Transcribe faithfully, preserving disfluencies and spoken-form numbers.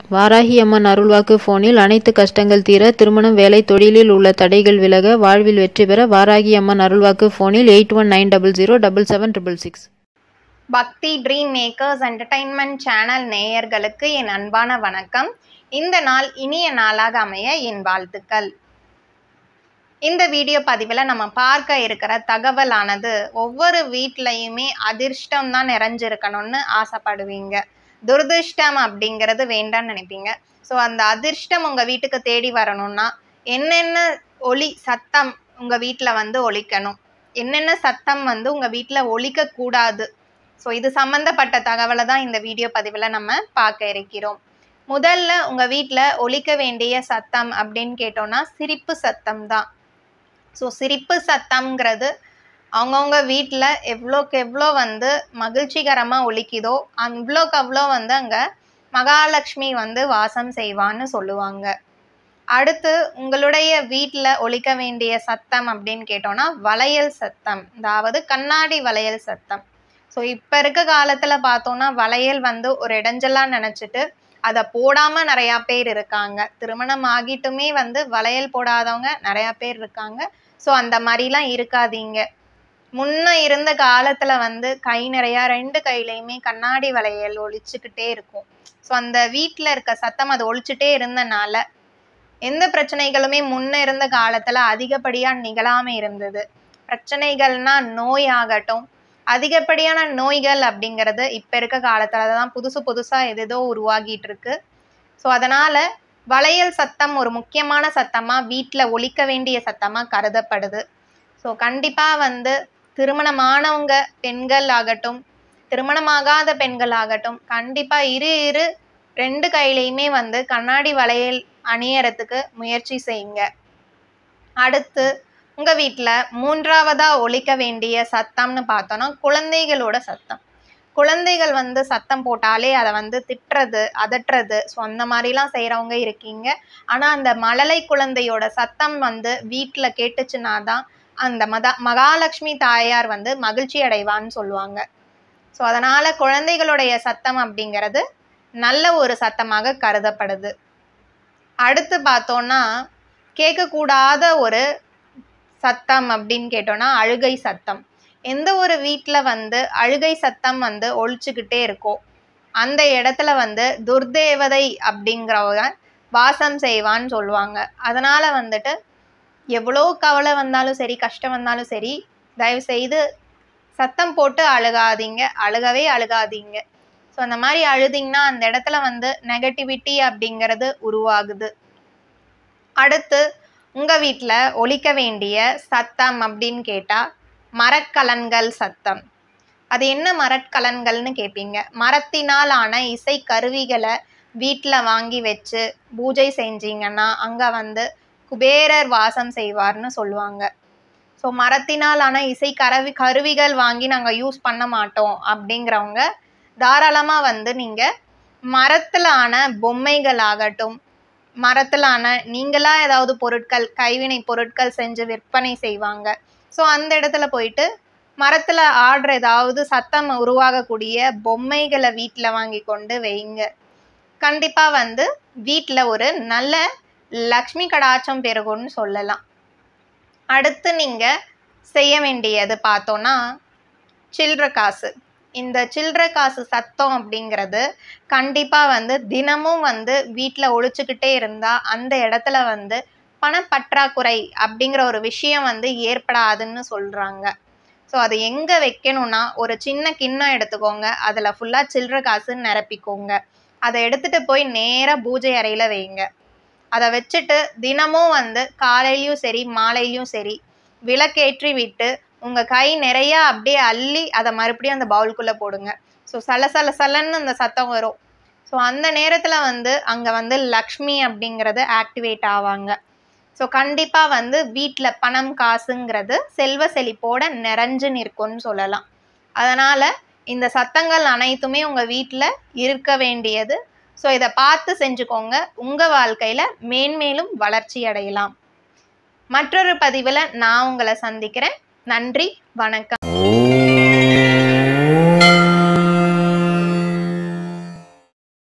வாராகி அம்மன் அருள்வாக்கு போனில் அனைத்து கஷ்டங்கள் தீர, திருமணம், வேலை, தொழிலில் உள்ள தடைகள் விலக, வாழ்வில் வெற்றி பெற வாராகி அம்மன் அருள்வாக்கு போனில் eight one nine double zero double seven triple six. Bhakti dream makers entertainment channel நேயர்களுக்கு என் அன்பான வணக்கம். இந்த நாள் இனிய நாளாக அமைய என் வாழ்த்துக்கள். இந்த வீடியோ பதிவில் நம்ம பார்க்க இருக்கிற தகவலானது, ஒவ்வொரு வீட்லையுமே அதிர்ஷ்டம் தான் நிறைஞ்சிருக்கணும்னு ஆசைப்படுவீங்க. துரதிர்ஷ்டம் அப்படிங்கிறது வேண்டான்னு நினைப்பீங்க. ஸோ அந்த அதிர்ஷ்டம் உங்கள் வீட்டுக்கு தேடி வரணும்னா என்னென்ன ஒலி சத்தம் உங்கள் வீட்டில் வந்து ஒலிக்கணும், என்னென்ன சத்தம் வந்து உங்கள் வீட்டில் ஒலிக்கக்கூடாது. ஸோ இது சம்மந்தப்பட்ட தகவலை தான் இந்த வீடியோ பதிவில் நம்ம பார்க்க இருக்கிறோம். முதல்ல உங்கள் வீட்டில் ஒலிக்க வேண்டிய சத்தம் அப்படின்னு கேட்டோம்னா சிரிப்பு சத்தம் தான். ஸோ சிரிப்பு சத்தம்ங்கிறது அவங்கவுங்க வீட்டில் எவ்வளோக்கு எவ்வளோ வந்து மகிழ்ச்சிகரமாக ஒலிக்குதோ அவ்வளோக்கு அவ்வளோ வந்து அங்கே மகாலட்சுமி வந்து வாசம் செய்வான்னு சொல்லுவாங்க. அடுத்து உங்களுடைய வீட்டில் ஒலிக்க வேண்டிய சத்தம் அப்படின்னு கேட்டோன்னா வளையல் சத்தம், அதாவது கண்ணாடி வளையல் சத்தம். ஸோ இப்போ இருக்க காலத்தில் பார்த்தோன்னா வளையல் வந்து ஒரு இடைஞ்சலாக நினச்சிட்டு அதை போடாமல் நிறையா பேர் இருக்காங்க. திருமணம் ஆகிட்டுமே வந்து வளையல் போடாதவங்க நிறையா பேர் இருக்காங்க. ஸோ அந்த மாதிரிலாம் இருக்காதீங்க. முன்ன இருந்த காலத்தில் வந்து கை நிறையா ரெண்டு கையிலையுமே கண்ணாடி வளையல் ஒழிச்சுக்கிட்டே இருக்கும். ஸோ அந்த வீட்டில் இருக்க சத்தம் அது ஒழிச்சுட்டே இருந்தனால எந்த பிரச்சனைகளுமே முன்ன இருந்த காலத்தில் அதிகப்படியாக நிகழாமல் இருந்தது. பிரச்சனைகள்னா நோய் ஆகட்டும், அதிகப்படியான நோய்கள் அப்படிங்கிறது இப்போ இருக்க காலத்தில் தான் புதுசு புதுசாக எதேதோ உருவாகிட்டு இருக்கு. ஸோ அதனால் வளையல் சத்தம் ஒரு முக்கியமான சத்தமாக வீட்டில் ஒலிக்க வேண்டிய சத்தமாக கருதப்படுது. ஸோ கண்டிப்பாக வந்து திருமணமானவங்க பெண்கள் ஆகட்டும், திருமணமாகாத பெண்கள் ஆகட்டும், கண்டிப்பாக இரு இரு ரெண்டு கையிலையுமே வந்து கண்ணாடி வளையல் அணியறதுக்கு முயற்சி செய்யுங்க. அடுத்து உங்கள் வீட்டில் மூன்றாவதாக ஒலிக்க வேண்டிய சத்தம்னு பார்த்தோன்னா குழந்தைகளோட சத்தம். குழந்தைகள் வந்து சத்தம் போட்டாலே அதை வந்து திட்டுறது, அதட்டுறது, ஸோ அந்த மாதிரிலாம் செய்கிறவங்க இருக்கீங்க. ஆனால் அந்த மழலை குழந்தையோட சத்தம் வந்து வீட்டில் கேட்டுச்சுன்னா தான் அந்த மதா மகாலட்சுமி தாயார் வந்து மகிழ்ச்சி அடைவான்னு சொல்லுவாங்க. ஸோ அதனால் குழந்தைகளுடைய சத்தம் அப்படிங்கிறது நல்ல ஒரு சத்தமாக கருதப்படுது. அடுத்து பார்த்தோன்னா கேட்கக்கூடாத ஒரு சத்தம் அப்படின்னு கேட்டோன்னா அழுகை சத்தம். எந்த ஒரு வீட்டில் வந்து அழுகை சத்தம் வந்து ஒழிச்சுக்கிட்டே இருக்கோ அந்த இடத்துல வந்து துர்தேவதை அப்படிங்கிறவங்க வாசம் செய்வான்னு சொல்லுவாங்க. அதனால் வந்துட்டு எவ்வளோ கவலை வந்தாலும் சரி, கஷ்டம் வந்தாலும் சரி, தயவு செய்து சத்தம் போட்டு அழுகாதீங்க, அழுகவே அழுகாதீங்க. ஸோ அந்த மாதிரி அழுதிங்கன்னா அந்த இடத்துல வந்து நெகட்டிவிட்டி அப்படிங்கிறது உருவாகுது. அடுத்து உங்கள் வீட்டில் ஒலிக்க வேண்டிய சத்தம் அப்படின்னு கேட்டால் மரக்கலன்கள் சத்தம். அது என்ன மரக்கலன்கள்னு கேட்பீங்க. மரத்தினால் ஆன இசை கருவிகளை வீட்டில் வாங்கி வச்சு பூஜை செஞ்சீங்கன்னா அங்கே வந்து குபேரர் வாசம் செய்வார்னு சொல்லுவாங்க. ஸோ மரத்தினால் ஆன இசை கருவி கருவிகள் வாங்கி நாங்கள் யூஸ் பண்ண மாட்டோம் அப்படிங்கிறவங்க தாராளமாக வந்து நீங்கள் மரத்தில் ஆன பொம்மைகள் ஆகட்டும், மரத்தில் ஆன நீங்களாக ஏதாவது பொருட்கள், கைவினை பொருட்கள் செஞ்சு விற்பனை செய்வாங்க. ஸோ அந்த இடத்துல போயிட்டு மரத்தில் ஆடுற ஏதாவது சத்தம் உருவாகக்கூடிய பொம்மைகளை வீட்டில் வாங்கி கொண்டு வைங்க. கண்டிப்பாக வந்து வீட்டில் ஒரு நல்ல லக்ஷ்மி கடாட்சம் பெருகும்னு சொல்லலாம். அடுத்து நீங்கள் செய்ய வேண்டியது பார்த்தோன்னா சில்லற காசு. இந்த சில்லற காசு சத்தம் அப்படிங்கிறது கண்டிப்பாக வந்து தினமும் வந்து வீட்டில் ஒழிச்சுக்கிட்டே இருந்தால் அந்த இடத்துல வந்து பணப்பற்றாக்குறை அப்படிங்கிற ஒரு விஷயம் வந்து ஏற்படாதுன்னு சொல்கிறாங்க. ஸோ அது எங்கே வைக்கணும்னா ஒரு சின்ன கிண்ணம் எடுத்துக்கோங்க, அதில் ஃபுல்லாக சில்லற காசு நிரப்பிக்கோங்க. அதை எடுத்துகிட்டு போய் நேராக பூஜை அறையில் வைங்க. அதை வச்சுட்டு தினமும் வந்து காலையிலையும் சரி மாலையிலையும் சரி விளக்கேற்றி விட்டு உங்கள் கை நிறையா அப்படியே அள்ளி அதை மறுபடியும் அந்த பவுலுக்குள்ளே போடுங்க. ஸோ சல சல சலன்னு அந்த சத்தம் வரும். ஸோ அந்த நேரத்தில் வந்து அங்கே வந்து லக்ஷ்மி அப்படிங்கிறது ஆக்டிவேட் ஆவாங்க. ஸோ கண்டிப்பாக வந்து வீட்டில் பணம் காசுங்கிறது செல்வ செழிப்போட நிறைஞ்சு நிற்கும்னு சொல்லலாம். அதனால் இந்த சத்தங்கள் அனைத்துமே உங்கள் வீட்டில் இருக்க வேண்டியது. ஸோ இதை பார்த்து செஞ்சுக்கோங்க, உங்கள் வாழ்க்கையில் மேன்மேலும் வளர்ச்சி அடையலாம். மற்றொரு பதிவில் நான் உங்களை சந்திக்கிறேன். நன்றி, வணக்கம்.